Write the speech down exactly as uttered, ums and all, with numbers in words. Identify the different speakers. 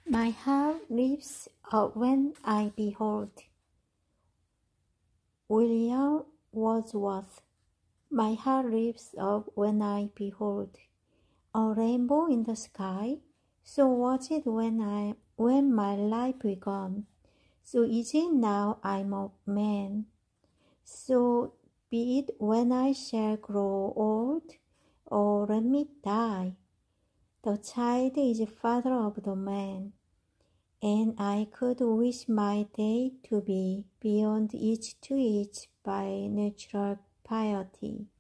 Speaker 1: My heart leaps up when I behold. William Wordsworth. My heart leaps up when I behold a rainbow in the sky. So was it when I when my life began. So is it now I'm a man. So be it when I shall grow old, or let me die. The child is father of the man, and I could wish my day to be beyond each to each by natural piety.